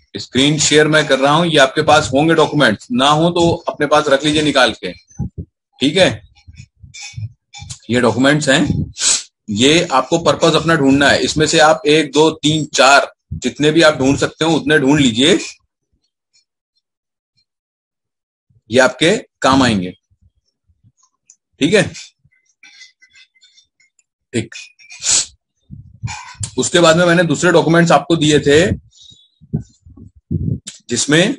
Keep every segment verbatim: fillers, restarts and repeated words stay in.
Screen share मैं कर रहा हूं, ये आपके पास होंगे डॉक्यूमेंट्स, ना हो तो अपने पास रख लीजिए निकाल के, ठीक है। ये डॉक्यूमेंट्स हैं, ये आपको पर्पस अपना ढूंढना है। इसमें से आप एक दो तीन चार जितने भी आप ढूंढ सकते हो उतने ढूंढ लीजिए, ये आपके काम आएंगे, ठीक है। ठीक, उसके बाद में मैंने दूसरे डॉक्यूमेंट्स आपको दिए थे, जिसमें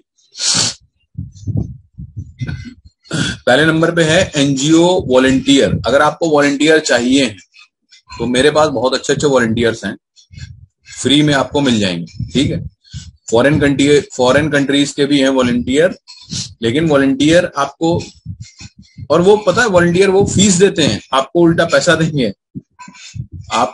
पहले नंबर पे है एनजीओ वॉलंटियर। अगर आपको वॉलंटियर चाहिए तो मेरे पास बहुत अच्छे अच्छे वॉलंटियर्स हैं, फ्री में आपको मिल जाएंगे, ठीक है। फॉरेन कंट्री फॉरेन कंट्रीज के भी हैं वॉलंटियर, लेकिन वॉलंटियर आपको, और वो पता है वॉलंटियर वो फीस देते हैं, आपको उल्टा पैसा देंगे। आप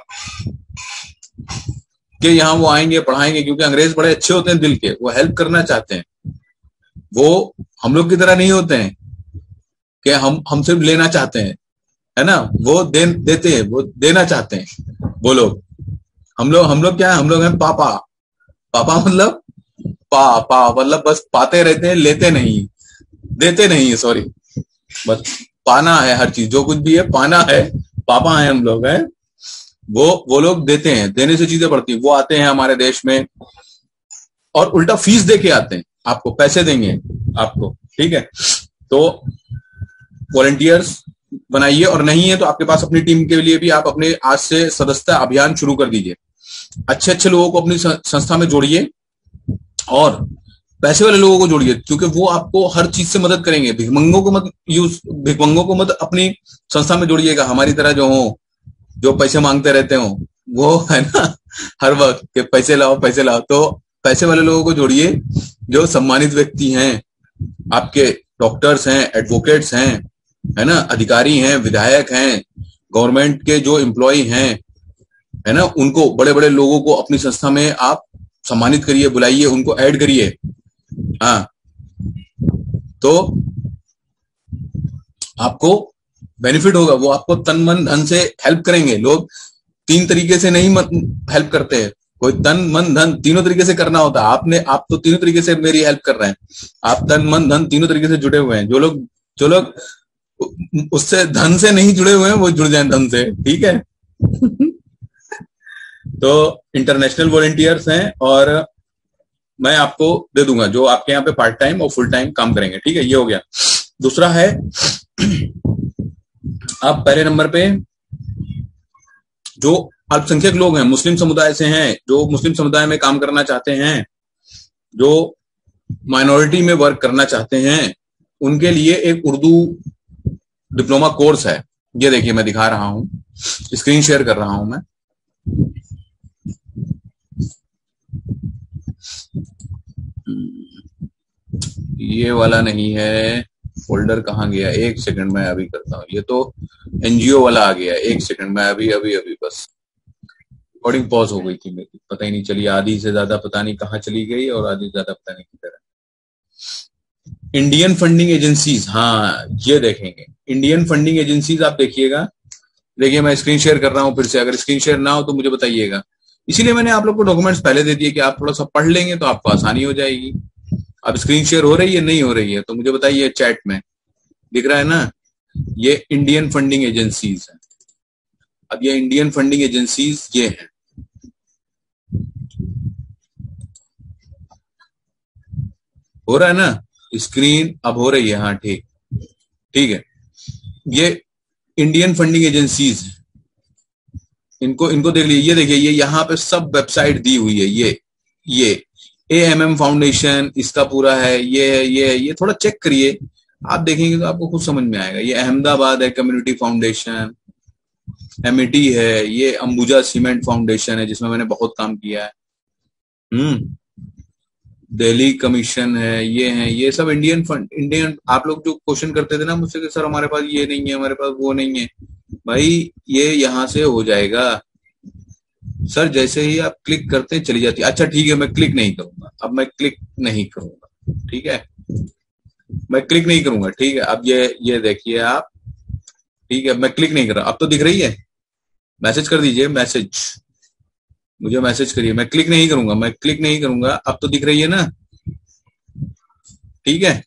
के यहाँ वो आएंगे पढ़ाएंगे, क्योंकि अंग्रेज बड़े अच्छे होते हैं दिल के, वो हेल्प करना चाहते हैं। वो हम लोग की तरह नहीं होते हैं कि हम हम सिर्फ लेना चाहते हैं, है ना। वो दे, देते हैं, वो देना चाहते हैं वो लोग। हम लोग हम लोग क्या है, हम लोग हैं पापा। पापा मतलब पा पा मतलब बस पाते रहते हैं, लेते नहीं, देते नहीं है, सॉरी, बस पाना है हर चीज, जो कुछ भी है पाना है। पापा है हम लोग, हैं वो वो लोग देते हैं, देने से चीजें बढ़ती हैं। वो आते हैं हमारे देश में और उल्टा फीस दे के आते हैं, आपको पैसे देंगे आपको, ठीक है। तो वॉलंटियर्स बनाइए, और नहीं है तो आपके पास अपनी टीम के लिए भी आप अपने आज से सदस्यता अभियान शुरू कर दीजिए। अच्छे अच्छे लोगों को अपनी संस्था में जोड़िए और पैसे वाले लोगों को जोड़िए, क्योंकि वो आपको हर चीज से मदद करेंगे। भिखमंगों को मत यूज भिखमंगों को मत अपनी संस्था में जोड़िएगा, हमारी तरह जो हो, जो पैसे मांगते रहते हो, वो है ना हर वक्त के पैसे लाओ पैसे लाओ। तो पैसे वाले लोगों को जोड़िए, जो सम्मानित व्यक्ति हैं, आपके डॉक्टर्स हैं, एडवोकेट्स हैं, है ना, अधिकारी हैं, विधायक हैं, गवर्नमेंट के जो एम्प्लॉय हैं, है ना, उनको, बड़े बड़े लोगों को अपनी संस्था में आप सम्मानित करिए, बुलाइए, उनको ऐड करिए। हाँ, तो आपको बेनिफिट होगा, वो आपको तन मन धन से हेल्प करेंगे। लोग तीन तरीके से नहीं हेल्प करते हैं, कोई तन मन धन तीनों तरीके से करना होता है। आपने आप तो तीनों तरीके से मेरी हेल्प कर रहे हैं, आप तन मन धन तीनों तरीके से जुड़े हुए हैं। जो लोग जो लोग उससे धन से नहीं जुड़े हुए हैं वो जुड़ जाएं धन से, ठीक है तो इंटरनेशनल वॉलंटियर्स हैं, और मैं आपको दे दूंगा जो आपके यहाँ पे पार्ट टाइम और फुल टाइम काम करेंगे, ठीक है। ये हो गया। दूसरा है, आप पहले नंबर पे जो अल्पसंख्यक लोग हैं, मुस्लिम समुदाय से हैं, जो मुस्लिम समुदाय में काम करना चाहते हैं, जो माइनॉरिटी में वर्क करना चाहते हैं, उनके लिए एक उर्दू डिप्लोमा कोर्स है। ये देखिए मैं दिखा रहा हूं, स्क्रीन शेयर कर रहा हूं मैं। ये वाला नहीं है, फोल्डर कहाँ गया, एक सेकंड में अभी करता हूँ। ये तो एनजीओ वाला आ गया, एक सेकंड में अभी अभी अभी बस रिकॉर्डिंग पॉज हो गई थी मेरी, पता ही नहीं चली, आधी से ज्यादा पता नहीं कहाँ चली गई और आधी से ज्यादा पता नहीं किधर है। इंडियन फंडिंग एजेंसीज, हाँ ये देखेंगे, इंडियन फंडिंग एजेंसीज आप देखिएगा। देखिए मैं स्क्रीन शेयर कर रहा हूँ फिर से, अगर स्क्रीन शेयर ना हो तो मुझे बताइएगा। इसीलिए मैंने आप लोग को डॉक्यूमेंट्स पहले दे दिए कि आप थोड़ा सा पढ़ लेंगे तो आपको आसानी हो जाएगी। अब स्क्रीन शेयर हो रही है, नहीं हो रही है तो मुझे बताइए, चैट में दिख रहा है ना। ये इंडियन फंडिंग एजेंसीज है। अब ये इंडियन फंडिंग एजेंसीज ये हैं, हो रहा है ना, स्क्रीन अब हो रही है, हाँ ठीक ठीक है। ये इंडियन फंडिंग एजेंसीज, इनको इनको देख लीजिए। ये देखिए, ये यहाँ पे सब वेबसाइट दी हुई है। ये ये ए एम एम फाउंडेशन इसका पूरा है, ये है ये है, ये थोड़ा चेक करिए, आप देखेंगे तो आपको खुद समझ में आएगा। ये अहमदाबाद है कम्युनिटी फाउंडेशन, एमिटी है, ये अंबुजा सीमेंट फाउंडेशन है जिसमें मैंने बहुत काम किया है, हम्म दिल्ली कमीशन है, ये है, ये सब इंडियन फंड इंडियन। आप लोग जो क्वेश्चन करते थे ना मुझसे कि सर हमारे पास ये नहीं है, हमारे पास वो नहीं है, भाई ये यहां से हो जाएगा सर। जैसे ही आप क्लिक करते चली जाती है। अच्छा ठीक है, मैं क्लिक नहीं करूंगा, अब मैं क्लिक नहीं करूंगा, ठीक है, मैं क्लिक नहीं करूंगा, ठीक है। अब ये ये देखिए आप, ठीक है, मैं क्लिक नहीं कर रहा। अब तो दिख रही है, मैसेज कर दीजिए, मैसेज मुझे मैसेज करिए, मैं क्लिक नहीं करूंगा, मैं क्लिक नहीं करूंगा। अब तो दिख रही है ना, ठीक है।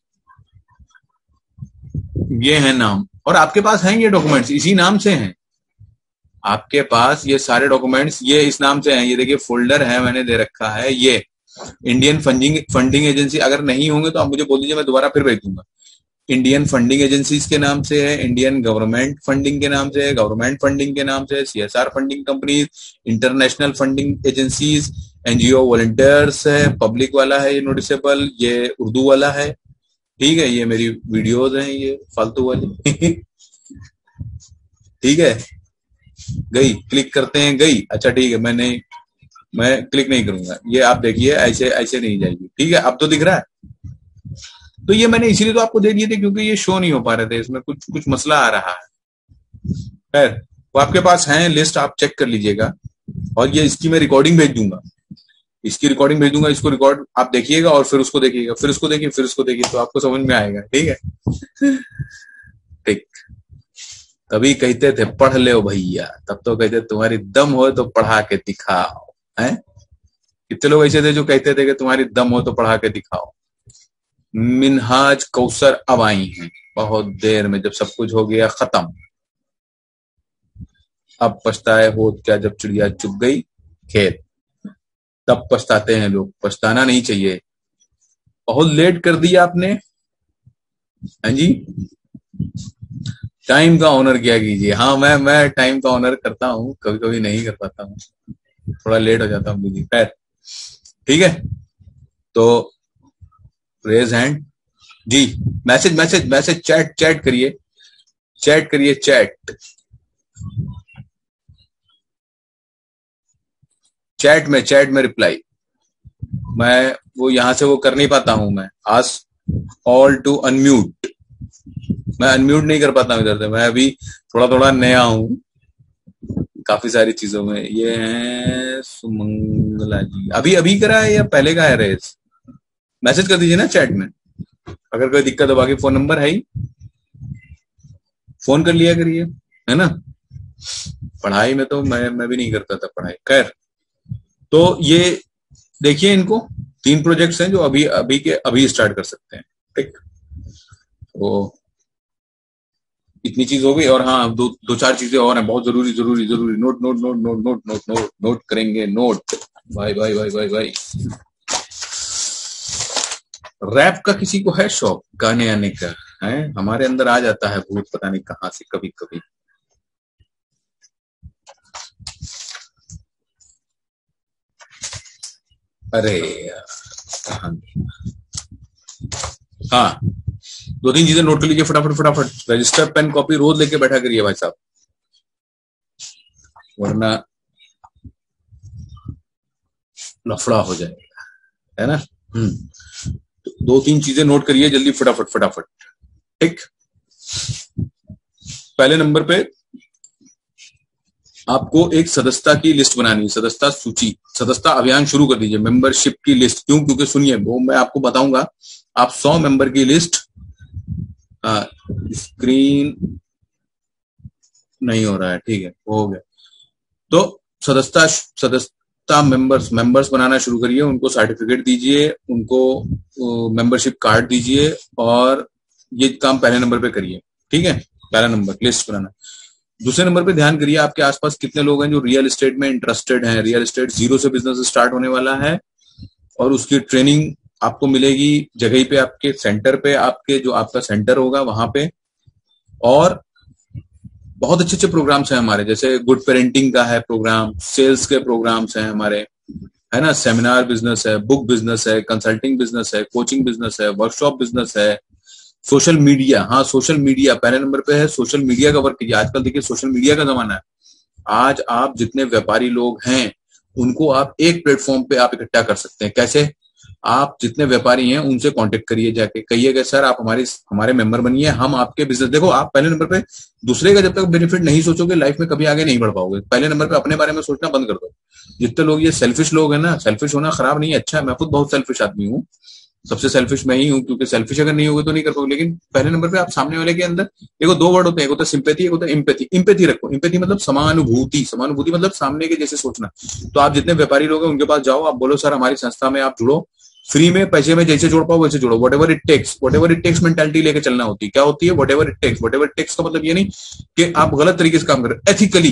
ये है नाम, और आपके पास हैं ये डॉक्यूमेंट्स, इसी नाम से हैं आपके पास ये सारे डॉक्यूमेंट्स, ये इस नाम से हैं। ये देखिए फोल्डर है, मैंने दे रखा है ये इंडियन फंडिंग फंडिंग एजेंसी। अगर नहीं होंगे तो आप मुझे बोल दीजिए, मैं दोबारा फिर भेज दूंगा। इंडियन फंडिंग एजेंसीज के नाम से है, इंडियन गवर्नमेंट फंडिंग के नाम से है, गवर्नमेंट फंडिंग के नाम से है, CSR funding companies, international funding agencies, NGO volunteers है, पब्लिक वाला है ये नोटिसेबल, ये उर्दू वाला है, ठीक है। ये मेरी वीडियोज हैं ये फालतू वाली ठीक है, गई, क्लिक करते हैं, गई, अच्छा ठीक है, मैं नहीं, मैं क्लिक नहीं करूंगा। ये आप देखिए ऐसे ऐसे नहीं जाएगी, ठीक है। अब तो दिख रहा है। तो ये मैंने इसीलिए तो आपको दे दिए थे क्योंकि ये शो नहीं हो पा रहे थे, इसमें कुछ कुछ मसला आ रहा है। खैर, वो आपके पास है लिस्ट, आप चेक कर लीजिएगा। और ये इसकी मैं रिकॉर्डिंग भेज दूंगा, इसकी रिकॉर्डिंग भेज दूंगा, इसको रिकॉर्ड आप देखिएगा और फिर उसको देखिएगा, फिर उसको देखिए, फिर उसको देखिए, तो आपको समझ में आएगा, ठीक है। ठीक, तभी कहते थे पढ़ ले भैया, तब तो कहते तुम्हारी दम हो तो पढ़ा के दिखाओ, हैं। कितने लोग ऐसे थे जो कहते थे कि तुम्हारी दम हो तो पढ़ा के दिखाओ। मिनहाज कौसर अब आई हैं बहुत देर में, जब सब कुछ हो गया खत्म। अब पछताए हो क्या जब चिड़िया चुग गई खेत, तब पछताते हैं लोग, पछताना नहीं चाहिए। बहुत लेट कर दिया आपने, हाँ जी। टाइम का ऑनर किया कीजिए। हाँ, मैं मैं टाइम का ऑनर करता हूँ, कभी कभी नहीं कर पाता हूँ, थोड़ा लेट हो जाता हूँ मुझे, खैर ठीक है। तो रेज हैंड जी, message message message chat chat करिए, चैट करिए, चैट चैट में चैट में रिप्लाई। मैं वो यहां से वो कर नहीं पाता हूं, मैं आस्क ऑल टू अनम्यूट, मैं अनम्यूट नहीं कर पाता हूं इधर से। मैं अभी थोड़ा थोड़ा नया हूं काफी सारी चीजों में। ये है सुमंगला जी, अभी अभी करा है या पहले का है रेस? मैसेज कर दीजिए ना चैट में, अगर कोई दिक्कत हो। बाकी फोन नंबर है ही, फोन कर लिया करिए, है ना। पढ़ाई में तो मैं मैं भी नहीं करता था पढ़ाई, खैर। तो ये देखिए, इनको तीन प्रोजेक्ट्स हैं जो अभी अभी के अभी स्टार्ट कर सकते हैं, ठीक। तो इतनी चीज हो गई, और हाँ दो दो चार चीजें और हैं बहुत जरूरी जरूरी जरूरी। Note note note note note note note note करेंगे, नोट। भाई भाई भाई भाई भाई रैप का किसी को है शौक गाने आने का? है, हमारे अंदर आ जाता है भूत पता नहीं कहां से कभी कभी। अरे यार, हाँ, दो तीन चीजें नोट कर लीजिए फटाफट फटाफट। रजिस्टर पेन कॉपी रोज लेके बैठा करिए भाई साहब, वरना लफड़ा हो जाएगा, है ना। हम्म, दो तीन चीजें नोट करिए जल्दी फटाफट फटाफट, ठीक। पहले नंबर पे आपको एक सदस्यता की लिस्ट बनानी है, सदस्यता सूची, सदस्यता अभियान शुरू कर दीजिए। मेंबरशिप की लिस्ट, क्यों? क्योंकि सुनिए, वो मैं आपको बताऊंगा। आप सौ मेंबर की लिस्ट, आ, स्क्रीन नहीं हो रहा है, ठीक है, हो गया। तो सदस्यता सदस्यता मेंबर्स मेंबर्स बनाना शुरू करिए, उनको सर्टिफिकेट दीजिए, उनको मेंबरशिप कार्ड दीजिए, और ये काम पहले नंबर पे करिए, ठीक है। पहला नंबर लिस्ट बनाना। दूसरे नंबर पे ध्यान करिए आपके आसपास कितने लोग हैं जो रियल एस्टेट में इंटरेस्टेड हैं। रियल एस्टेट जीरो से बिजनेस स्टार्ट होने वाला है, और उसकी ट्रेनिंग आपको मिलेगी जगह पे, आपके सेंटर पे, आपके जो आपका सेंटर होगा वहां पे। और बहुत अच्छे अच्छे प्रोग्राम्स हैं हमारे, जैसे गुड पेरेंटिंग का है प्रोग्राम, सेल्स के प्रोग्राम्स हैं हमारे, है ना, सेमिनार बिजनेस है, बुक बिजनेस है, कंसल्टिंग बिजनेस है, कोचिंग बिजनेस है, वर्कशॉप बिजनेस है, सोशल मीडिया। हाँ, सोशल मीडिया पहले नंबर पे है, सोशल मीडिया का वर्क कीजिए। आजकल देखिए सोशल मीडिया का जमाना है। आज आप जितने व्यापारी लोग हैं उनको आप एक प्लेटफॉर्म पे आप इकट्ठा कर सकते हैं। कैसे? आप जितने व्यापारी हैं उनसे कांटेक्ट करिए, जाके कहिएगा सर आप हमारे हमारे मेंबर बनिए, हम आपके बिजनेस। देखो, आप पहले नंबर पे दूसरे का जब तक बेनिफिट नहीं सोचोगे लाइफ में कभी आगे नहीं बढ़ पाओगे। पहले नंबर पे अपने बारे में सोचना बंद कर दो। जितने लोग ये सेल्फिश लोग हैं ना, सेल्फिश होना खराब नहीं है, अच्छा है। मैं खुद बहुत सेल्फिश आदमी हूँ, सबसे सेल्फिश मैं ही हूं, क्योंकि सेल्फिश अगर नहीं होगे तो नहीं कर पाओगे। लेकिन पहले नंबर पे आप सामने वाले के अंदर, देखो दो वर्ड होते हैं, एक होता है सिंपैथी, एक होता है इम्पैथी। इम्पैथी रखो, इम्पैथी मतलब समानुभूति, समानुभूति मतलब सामने के जैसे सोचना। तो आप जितने व्यापारी लोग हैं उनके पास जाओ, आप बोलो सर हमारी संस्था में आप जुड़ो, फ्री में पैसे में जैसे जोड़ पाओ वैसे जोड़ो, whatever it takes. Whatever it takes mentality लेके चलना होती है। क्या होती है whatever it takes? Whatever it takes का मतलब ये नहीं कि आप गलत तरीके से काम कर रहे हो, ethically,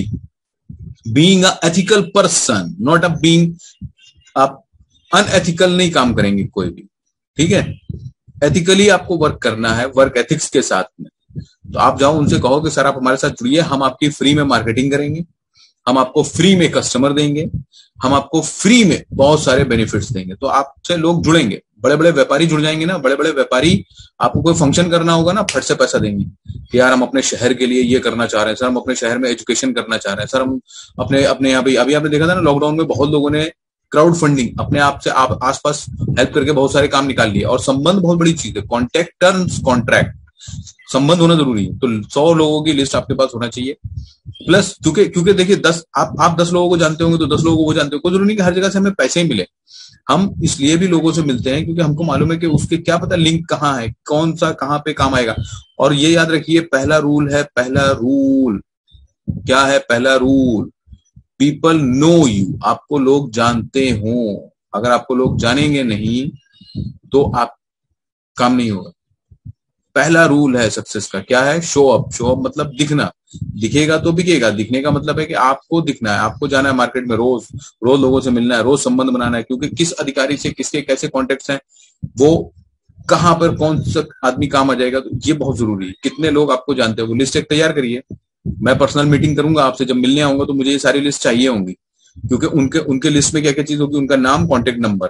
being a ethical person, not a being, आप अनएथिकल नहीं काम करेंगे कोई भी, ठीक है? एथिकली आपको वर्क करना है, वर्क एथिक्स के साथ में। तो आप जाओ उनसे कहो कि सर आप हमारे साथ जुड़िए, हम आपकी फ्री में मार्केटिंग करेंगे, हम आपको फ्री में कस्टमर देंगे, हम आपको फ्री में बहुत सारे बेनिफिट्स देंगे। तो आपसे लोग जुड़ेंगे, बड़े बड़े व्यापारी जुड़ जाएंगे ना। बड़े बड़े व्यापारी, आपको कोई फंक्शन करना होगा ना, फट से पैसा देंगे कि यार हम अपने शहर के लिए ये करना चाह रहे हैं सर, हम अपने शहर में एजुकेशन करना चाह रहे हैं सर, हम अपने अपने यहाँ पे, अभी आपने देखा था ना लॉकडाउन में बहुत लोगों ने क्राउड फंडिंग अपने आप से आप आसपास हेल्प करके बहुत सारे काम निकाल लिए। और संबंध बहुत बड़ी चीज है, कॉन्टेक्ट टर्म्स कॉन्ट्रैक्ट, संबंध होना जरूरी है। तो सौ लोगों की लिस्ट आपके पास होना चाहिए। प्लस क्योंकि क्योंकि देखिए दस आप आप दस लोगों को जानते होंगे तो दस लोगों को वो जानते हो, कोई जरूरी नहीं कि हर जगह से हमें पैसे ही मिले। हम इसलिए भी लोगों से मिलते हैं क्योंकि हमको मालूम है कि उसके क्या पता लिंक कहाँ है, कौन सा कहाँ पे काम आएगा। और ये याद रखिए, पहला रूल है, पहला रूल क्या है? पहला रूल, पीपल नो यू, आपको लोग जानते हो। अगर आपको लोग जानेंगे नहीं तो आप काम नहीं होगा। पहला रूल है सक्सेस का, क्या है? Show up. शो अप मतलब दिखना, दिखेगा तो बिकेगा। दिखने का मतलब है कि आपको दिखना है, आपको जाना है मार्केट में, रोज रोज लोगों से मिलना है, रोज संबंध बनाना है। क्योंकि किस अधिकारी से किसके कैसे कॉन्टेक्ट्स हैं, वो कहां पर कौन सा आदमी काम आ जाएगा, तो ये बहुत जरूरी है। कितने लोग आपको जानते हो, वो लिस्ट एक तैयार करिए। मैं पर्सनल मीटिंग करूंगा आपसे, जब मिलने आऊंगा तो मुझे ये सारी लिस्ट चाहिए होंगी, क्योंकि उनके उनके लिस्ट में क्या क्या चीज होगी, उनका नाम, कॉन्टेक्ट नंबर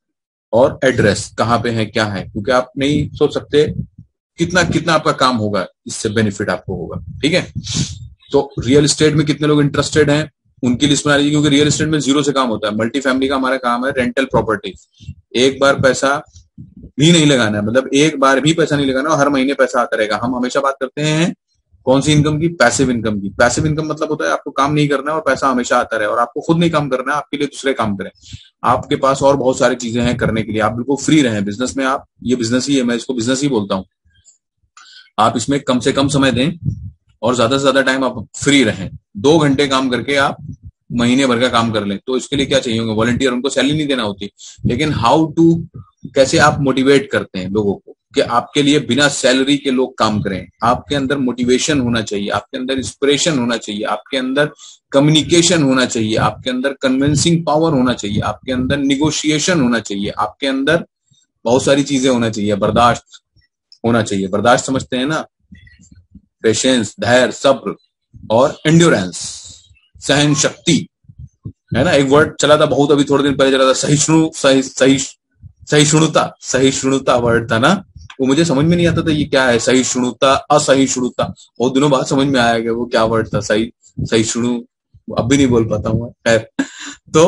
और एड्रेस, कहाँ पे है क्या है। क्योंकि आप नहीं सोच सकते कितना कितना आपका काम होगा, इससे बेनिफिट आपको होगा, ठीक है? तो रियल एस्टेट में कितने लोग इंटरेस्टेड हैं, उनकी लिस्ट बना लीजिए, क्योंकि रियल एस्टेट में जीरो से काम होता है। मल्टी फैमिली का हमारा काम है रेंटल प्रॉपर्टी। एक बार पैसा भी नहीं लगाना है, मतलब एक बार भी पैसा नहीं लगाना और हर महीने पैसा आता रहेगा। हम हमेशा बात करते हैं कौन सी इनकम की? पैसिव इनकम की। पैसिव इनकम मतलब होता है आपको काम नहीं करना है और पैसा हमेशा आता रहे, और आपको खुद नहीं काम करना है, आपके लिए दूसरे काम करें। आपके पास और बहुत सारी चीजें हैं करने के लिए, आप बिल्कुल फ्री रहें बिजनेस में। आप, ये बिजनेस ही है, मैं इसको बिजनेस ही बोलता हूँ। आप इसमें कम से कम समय दें और ज्यादा से ज्यादा टाइम आप फ्री रहें। दो घंटे काम करके आप महीने भर का काम कर लें, तो इसके लिए क्या चाहिए होंगे? वॉलंटियर, उनको सैलरी नहीं देना होती। लेकिन हाउ टू, कैसे आप मोटिवेट करते हैं लोगों को कि आपके लिए बिना सैलरी के लोग काम करें। आपके अंदर मोटिवेशन होना चाहिए, आपके अंदर इंस्पिरेशन होना चाहिए, आपके अंदर कम्युनिकेशन होना चाहिए, आपके अंदर कन्विंसिंग पावर होना चाहिए, आपके अंदर निगोशिएशन होना चाहिए, आपके अंदर बहुत सारी चीजें होना चाहिए। बर्दाश्त होना चाहिए। बर्दाश्त समझते हैं ना? पेशेंस, धैर्य, सब्र और एंड्योरेंस, सहन शक्ति, है ना? एक वर्ड चला था बहुत, अभी थोड़े दिन पहले चला था, सहिष्णु सही सही सहिष्णुता। सहिष्णुता वर्ड था ना, वो मुझे समझ में नहीं आता था ये क्या है, सहिष्णुता, असहिष्णुता। बहुत दिनों बाद समझ में आया कि वो क्या वर्ड था, सही सहिष्णु। अब भी नहीं बोल पाता हूँ। खैर, तो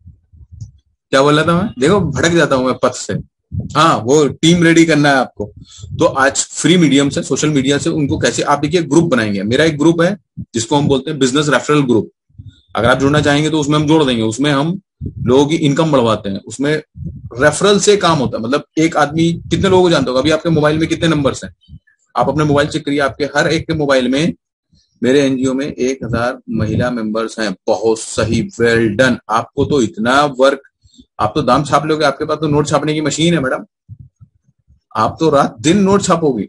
क्या बोल रहा था मैं? देखो भटक जाता हूँ मैं पथ से। हाँ, वो टीम रेडी करना है आपको। तो आज फ्री मीडियम से, सोशल मीडिया से उनको कैसे, आप देखिए ग्रुप बनाएंगे। मेरा एक ग्रुप है जिसको हम बोलते हैं बिजनेस रेफरल ग्रुप। अगर आप जुड़ना चाहेंगे तो उसमें हम जोड़ देंगे। उसमें हम लोगों की इनकम बढ़वाते हैं। उसमें रेफरल से काम होता है, मतलब एक आदमी, कितने लोगों को जानते हो? अभी आपके मोबाइल में कितने नंबर्स हैं? आप अपने मोबाइल चेक करिए, आपके हर एक के मोबाइल में, मेरे एनजीओ में एक हजार महिला मेंबर्स हैं। बहुत सही, वेल डन। आपको तो इतना वर्क, आप तो दाम छाप लोगे, आपके पास तो नोट छापने की मशीन है मैडम, आप तो रात दिन नोट छापोगी।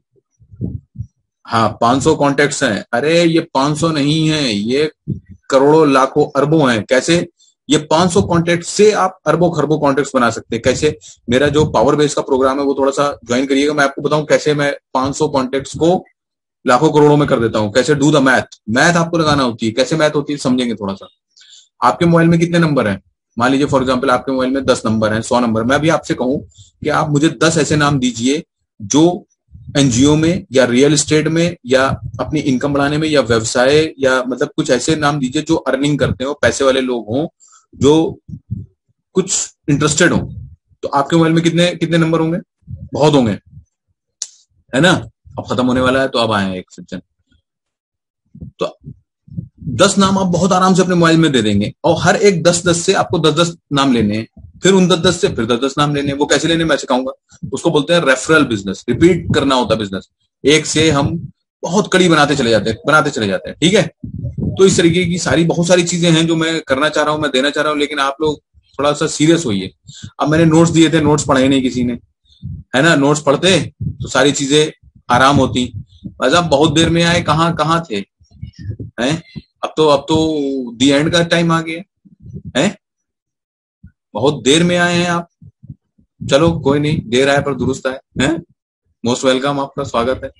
हाँ, पांच सौ कॉन्टेक्ट्स हैं। अरे ये पांच सौ नहीं है, ये करोड़ों लाखों अरबों हैं। कैसे? ये पांच सौ कॉन्टेक्ट से आप अरबों खरबों कॉन्टेक्ट्स बना सकते हैं। कैसे? मेरा जो पावर बेस का प्रोग्राम है वो थोड़ा सा ज्वाइन करिएगा, मैं आपको बताऊं कैसे मैं पांच सौ कॉन्टेक्ट्स को लाखों करोड़ों में कर देता हूं। कैसे? Do the math. मैथ आपको लगाना होती है। कैसे मैथ होती है समझेंगे थोड़ा सा। आपके मोबाइल में कितने नंबर हैं? मान लीजिए फॉर एग्जांपल आपके मोबाइल में दस नंबर हैं, सौ नंबर। मैं भी आपसे कहूं कि आप मुझे दस ऐसे नाम दीजिए जो एनजीओ में या रियल एस्टेट में या अपनी इनकम बढ़ाने में या व्यवसाय या मतलब कुछ ऐसे नाम दीजिए जो अर्निंग करते हो, पैसे वाले लोग हों, जो कुछ इंटरेस्टेड हो। तो आपके मोबाइल में कितने कितने नंबर होंगे? बहुत होंगे, है ना? अब खत्म होने वाला है तो अब आए एक सज्जन, तो दस नाम आप बहुत आराम से अपने मोबाइल में दे देंगे और हर एक दस दस से आपको दस दस नाम लेने हैं। फिर उन दस दस से फिर दस दस नाम लेने, वो कैसे लेने मैं सिखाऊंगा। उसको बोलते हैं रेफरल बिजनेस, रिपीट करना होता है बिजनेस। एक से हम बहुत कड़ी बनाते चले जाते हैं बनाते चले जाते हैं ठीक है। तो इस तरीके की सारी बहुत सारी चीजें हैं जो मैं करना चाह रहा हूं, मैं देना चाह रहा हूं, लेकिन आप लोग थोड़ा सा सीरियस होइए। अब मैंने नोट्स दिए थे, नोट्स पढ़े नहीं किसी ने, है ना। नोट्स पढ़ते तो सारी चीजें आराम होती। बस आप बहुत देर में आए, कहाँ कहाँ थे हैं। अब तो अब तो दी एंड का टाइम आ गया है, बहुत देर में आए हैं आप। चलो कोई नहीं, देर आए पर दुरुस्त आए हैं। मोस्ट वेलकम, आपका स्वागत है।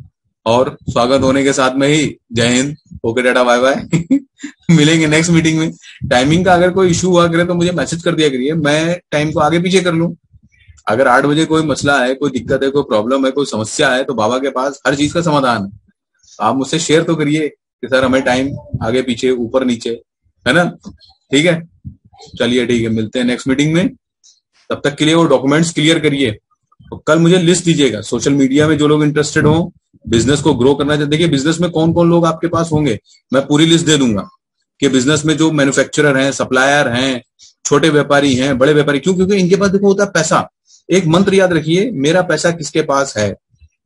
और स्वागत होने के साथ में ही जय हिंद, ओके टाटा बाय बाय। मिलेंगे नेक्स्ट मीटिंग में। टाइमिंग का अगर कोई इशू हुआ करे तो मुझे मैसेज कर दिया करिए, मैं टाइम को आगे पीछे कर लूं। अगर आठ बजे कोई मसला है, कोई दिक्कत है, कोई प्रॉब्लम है, कोई समस्या है, तो बाबा के पास हर चीज का समाधान है। आप मुझसे शेयर तो करिए कि सर हमें टाइम आगे पीछे ऊपर नीचे, है ना। ठीक है, चलिए ठीक है, मिलते हैं नेक्स्ट मीटिंग में। तब तक के लिए वो डॉक्यूमेंट्स क्लियर करिए। तो कल मुझे लिस्ट दीजिएगा सोशल मीडिया में जो लोग इंटरेस्टेड हो, बिजनेस को ग्रो करना चाहते। देखिए बिजनेस में कौन कौन लोग आपके पास होंगे, मैं पूरी लिस्ट दे दूंगा कि बिजनेस में जो मैन्युफैक्चरर हैं, सप्लायर हैं, छोटे व्यापारी हैं, बड़े व्यापारी। क्यों? क्योंकि इनके पास देखो होता है पैसा। एक मंत्र याद रखिए, मेरा पैसा किसके पास है।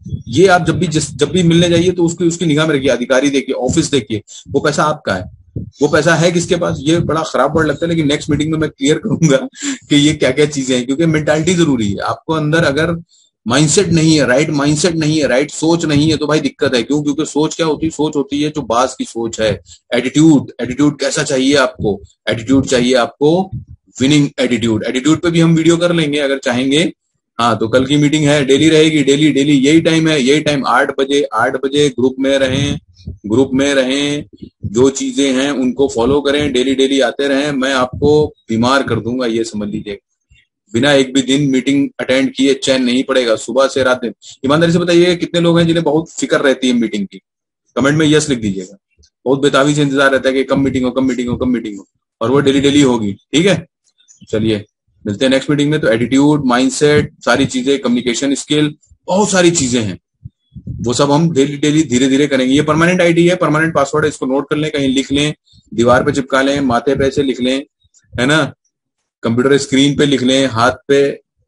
ये आप जब भी जिस जब भी मिलने जाइए तो उसकी उसकी निगाह में रखिए। अधिकारी देखिए, ऑफिस देखिए, वो पैसा आपका है। वो पैसा है किसके पास। ये बड़ा खराब वर्ड लगता है, लेकिन नेक्स्ट मीटिंग में मैं क्लियर करूंगा कि ये क्या क्या चीजें हैं। क्योंकि मेंटालिटी जरूरी है। आपको अंदर अगर माइंडसेट नहीं है, राइट माइंडसेट नहीं है, राइट सोच नहीं है, तो भाई दिक्कत है। क्यों? क्योंकि सोच क्या होती है, सोच होती है जो बास की सोच है। एटीट्यूड, एटीट्यूड कैसा चाहिए आपको। एटीट्यूड चाहिए आपको विनिंग एटीट्यूड। एटीट्यूड पे भी हम वीडियो कर लेंगे अगर चाहेंगे। हाँ, तो कल की मीटिंग है, डेली रहेगी, डेली डेली यही टाइम है, यही टाइम आठ बजे आठ बजे ग्रुप में रहें, ग्रुप में रहें। जो चीजें हैं उनको फॉलो करें, डेली डेली आते रहें। मैं आपको बीमार कर दूंगा, ये समझ लीजिए। बिना एक भी दिन मीटिंग अटेंड किए चैन नहीं पड़ेगा, सुबह से रात दिन। ईमानदारी से बताइए कितने लोग हैं जिन्हें बहुत फिक्र रहती है मीटिंग की। कमेंट में यस लिख दीजिएगा। बहुत बेताबी से इंतजार रहता है कि कब मीटिंग हो, कब मीटिंग हो, कब मीटिंग हो, और वो डेली डेली होगी। ठीक है, चलिए मिलते हैं नेक्स्ट मीटिंग में। तो एटीट्यूड, माइंडसेट, सारी चीजें, कम्युनिकेशन स्किल, बहुत सारी चीजें हैं, वो सब हम डेली डेली धीरे धीरे करेंगे। ये परमानेंट आईडी है, परमानेंट पासवर्ड है, इसको नोट कर लें, कहीं लिख लें, दीवार पे चिपका लें, माथे पे से लिख लें, है ना, कंप्यूटर स्क्रीन पे लिख लें, हाथ पे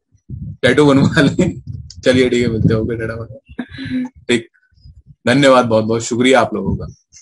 टैटू बनवा लें। चलिए ठीक है, मिलते हैं। ओके, ठीक, धन्यवाद, बहुत बहुत शुक्रिया आप लोगों का।